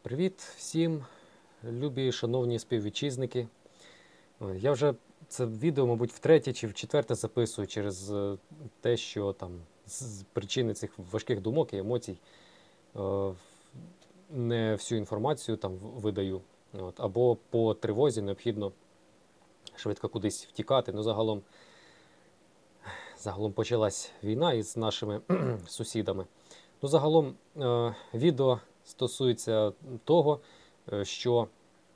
Привіт всім, любі шановні співвітчизники. Я вже це відео, мабуть, втретє чи вчетверте записую через те, що там з причини цих важких думок і емоцій не всю інформацію там видаю. Або по тривозі необхідно швидко кудись втікати. Ну, загалом почалась війна із нашими сусідами. Ну, загалом відео стосується того, що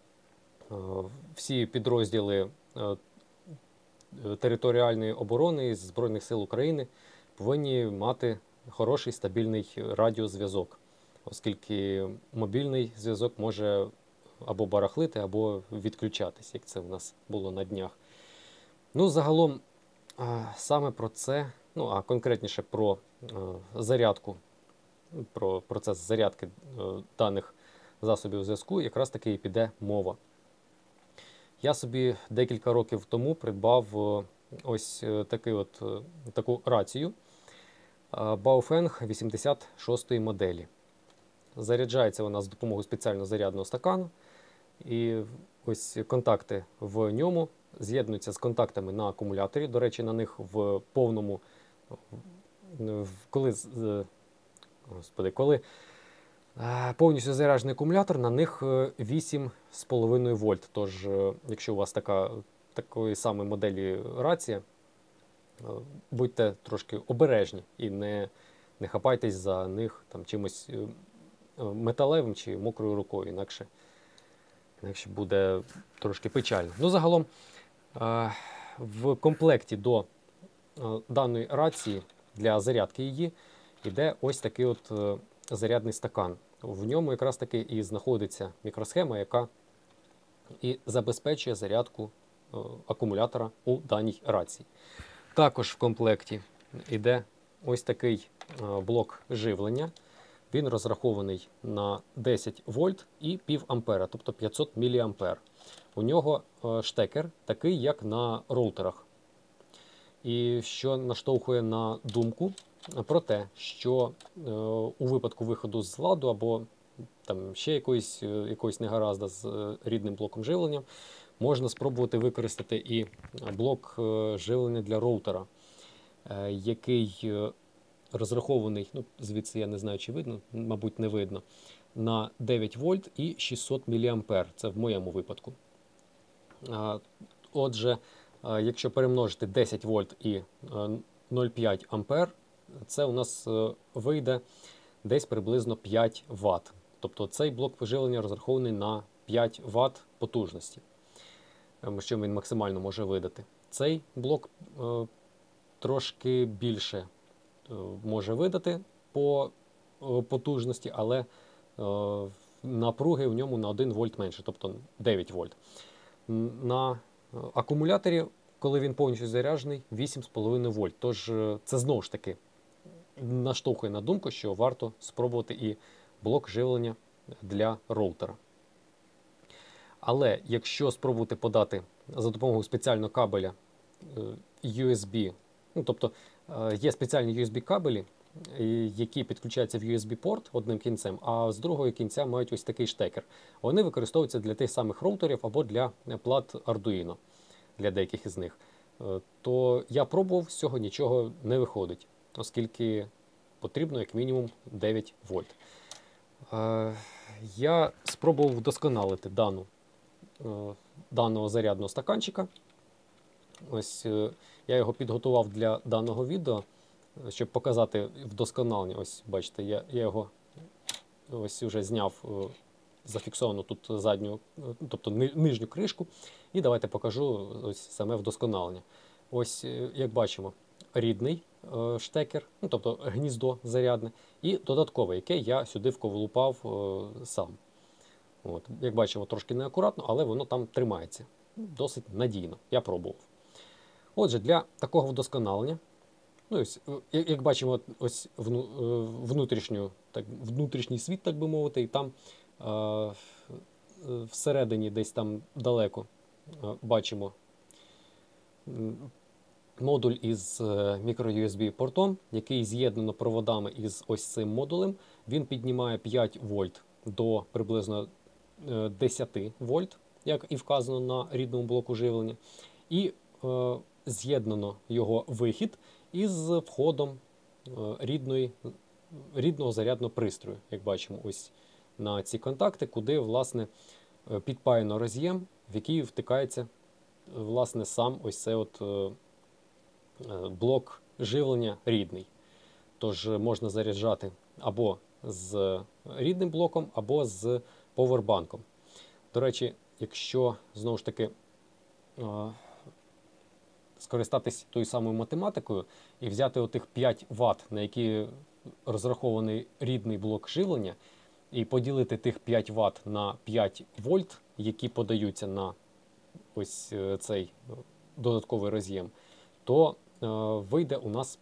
всі підрозділи територіальної оборони Збройних сил України повинні мати хороший стабільний радіозв'язок, оскільки мобільний зв'язок може або барахлити, або відключатись, як це в нас було на днях. Ну, загалом, саме про це, ну, а конкретніше про зарядку, про процес зарядки даних засобів зв'язку, якраз таки і піде мова. Я собі декілька років тому придбав ось таку рацію Baofeng 86 моделі. Заряджається вона з допомогою спеціального зарядного стакану. І ось контакти в ньому з'єднуються з контактами на акумуляторі. До речі, на них в повному, коли повністю заряджений акумулятор, на них 8,5 вольт. Тож, якщо у вас такої самої моделі рація, будьте трошки обережні і не хапайтесь за них там чимось металевим чи мокрою рукою, інакше буде трошки печально. Ну, загалом, в комплекті до даної рації для зарядки її йде ось такий от зарядний стакан. В ньому якраз таки і знаходиться мікросхема, яка і забезпечує зарядку акумулятора у даній рації. Також в комплекті йде ось такий блок живлення. Він розрахований на 10 вольт і пів ампера, тобто 500 мА. У нього штекер такий, як на роутерах. І що наштовхує на думку про те, що у випадку виходу з ладу або там ще якоїсь негаразда з рідним блоком живлення, можна спробувати використати і блок живлення для роутера, який розрахований, ну, звідси я не знаю, чи видно, мабуть, не видно, на 9 вольт і 600 мА. Це в моєму випадку. Отже, якщо перемножити 10 вольт і 0,5 ампер, це у нас вийде десь приблизно 5 Вт. Тобто цей блок живлення розрахований на 5 Вт потужності, що він максимально може видати. Цей блок трошки більше може видати по потужності, але напруги в ньому на 1 вольт менше, тобто 9 вольт. На акумуляторі, коли він повністю заряджений, 8,5 вольт. Тож це знову ж таки наштовхує на думку, що варто спробувати і блок живлення для роутера. Але якщо спробувати подати за допомогою спеціального кабеля USB, ну, тобто є спеціальні USB-кабелі, які підключаються в USB-порт одним кінцем, а з другого кінця мають ось такий штекер. Вони використовуються для тих самих роутерів або для плат Arduino, для деяких із них. То я пробував, з цього нічого не виходить, оскільки потрібно як мінімум 9 вольт. Я спробував вдосконалити даного зарядного стаканчика. Ось я його підготував для даного відео, щоб показати вдосконалення. Ось бачите, я його ось вже зняв зафіксовану тут задню, тобто нижню кришку. І давайте покажу ось саме вдосконалення. Ось, як бачимо, рідний штекер, ну, тобто гніздо зарядне, і додаткове, яке я сюди вколупав сам. От, як бачимо, трошки неакуратно, але воно там тримається. Досить надійно. Я пробував. Отже, для такого вдосконалення, ну, ось, як бачимо, ось внутрішній світ, так би мовити, і там всередині, десь там далеко, бачимо модуль із мікро-USB-портом, який з'єднано проводами із ось цим модулем. Він піднімає 5 вольт до приблизно 10 вольт, як і вказано на рідному блоку живлення, і з'єднано його вихід із входом рідного зарядного пристрою, як бачимо ось на ці контакти, куди власне підпаяно роз'єм, в який втикається власне сам ось цей от блок живлення рідний. Тож можна заряджати або з рідним блоком, або з повербанком. До речі, якщо знову ж таки скористатись тою самою математикою і взяти отих 5 Вт, на які розрахований рідний блок живлення, і поділити тих 5 Вт на 5 вольт, які подаються на ось цей додатковий роз'єм, то вийде у нас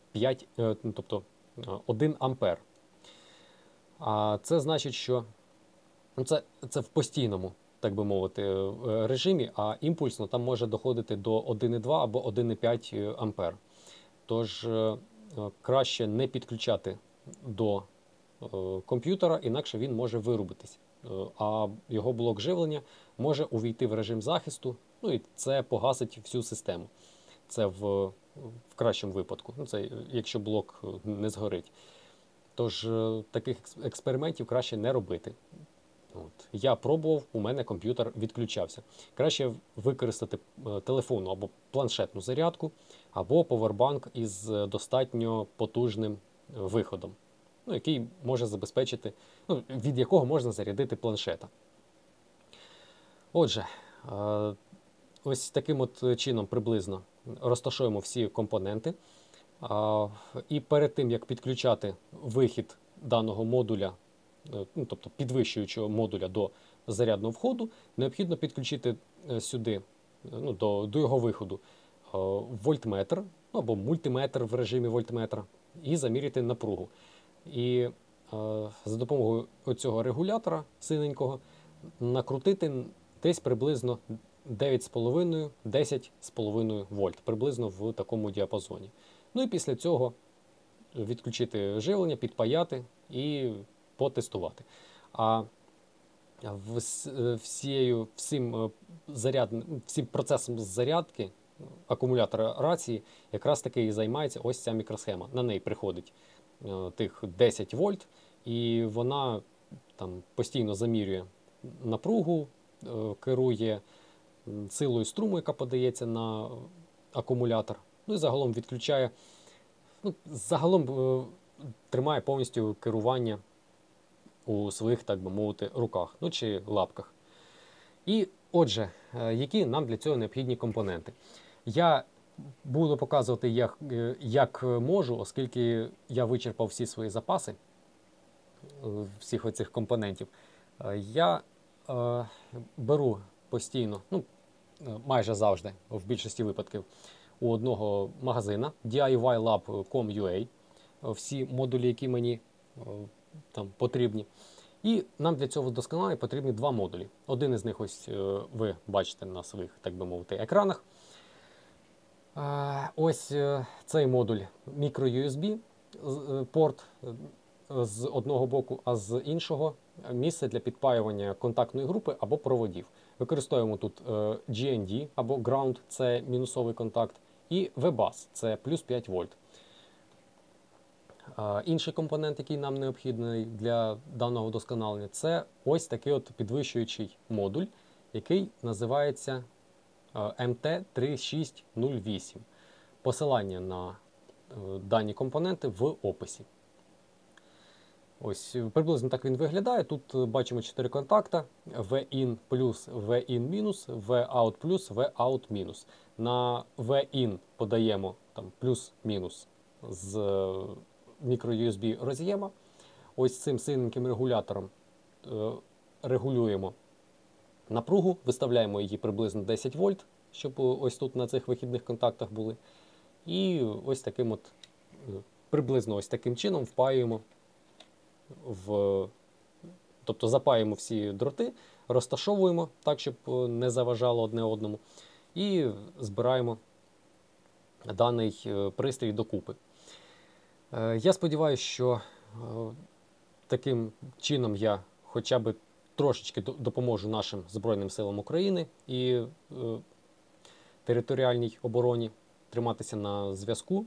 1 ампер. А це значить, що це в постійному, так би мовити, режимі, а імпульсно там може доходити до 1,2 або 1,5 ампер. Тож краще не підключати до комп'ютера, інакше він може вирубитись. А його блок живлення може увійти в режим захисту, ну і це погасить всю систему. Це в кращому випадку, це якщо блок не згорить. Тож таких експериментів краще не робити. Я пробував, у мене комп'ютер відключався. Краще використати телефонну або планшетну зарядку, або повербанк із достатньо потужним виходом, який може забезпечити, від якого можна зарядити планшета. Отже, ось таким от чином приблизно розташуємо всі компоненти. І перед тим, як підключати вихід даного модуля, тобто підвищуючого модуля до зарядного входу, необхідно підключити сюди, до його виходу, вольтметр або мультиметр в режимі вольтметра і заміряти напругу. І за допомогою цього регулятора синенького накрутити десь приблизно 9,5-10,5 вольт, приблизно в такому діапазоні. Ну і після цього відключити живлення, підпаяти і потестувати. А всім процесом зарядки акумулятора рації якраз таки і займається ось ця мікросхема. На неї приходить тих 10 вольт, і вона там постійно замірює напругу, керує силою струму, яка подається на акумулятор. Ну і загалом відключає, тримає повністю керування у своїх, так би мовити, руках, чи лапках. І отже, які нам для цього необхідні компоненти? Я буду показувати, як можу, оскільки я вичерпав всі свої запаси всіх оцих компонентів. Я беру постійно, майже завжди, в більшості випадків, у одного магазина DIYlab.com.ua всі модулі, які мені там потрібні. І нам для цього вдосконалення потрібні два модулі. Один із них ось ви бачите на своїх, так би мовити, екранах. Ось цей модуль microUSB порт з одного боку, а з іншого місце для підпаювання контактної групи або проводів. Використовуємо тут GND або Ground, це мінусовий контакт, і VBus, це плюс 5 вольт. Інший компонент, який нам необхідний для даного вдосконалення, це ось такий от підвищуючий модуль, який називається MT3608. Посилання на дані компоненти в описі. Ось приблизно так він виглядає. Тут бачимо 4 контакта: VIN плюс, VIN мінус, VOUT плюс, VOUT мінус. На VIN подаємо там плюс-мінус з microUSB роз'єма. Ось цим синеньким регулятором регулюємо напругу, виставляємо її приблизно 10 вольт, щоб ось тут на цих вихідних контактах були. І ось таким от, приблизно ось таким чином впаюємо тобто запаємо всі дроти, розташовуємо так, щоб не заважало одне одному, і збираємо даний пристрій докупи. Я сподіваюся, що таким чином я хоча б трошечки допоможу нашим Збройним силам України і територіальній обороні триматися на зв'язку.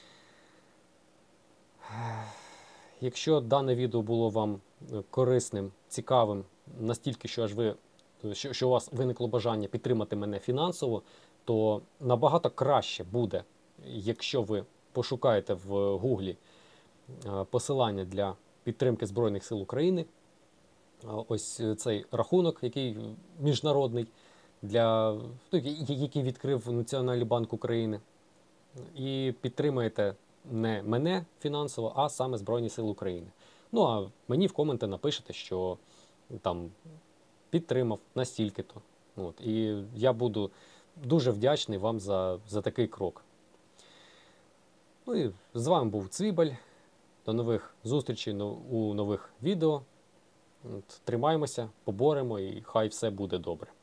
Якщо дане відео було вам корисним, цікавим, настільки, що у вас виникло бажання підтримати мене фінансово, то набагато краще буде, якщо ви пошукаєте в Гуглі посилання для підтримки Збройних сил України. Ось цей рахунок, який міжнародний, який відкрив Національний банк України. І підтримаєте не мене фінансово, а саме Збройні Сили України. Ну, а мені в коменти напишете, що там підтримав настільки-то. От. І я буду дуже вдячний вам за такий крок. Ну і з вами був Цвібаль. До нових зустрічей у нових відео. От, тримаємося, поборемо і хай все буде добре.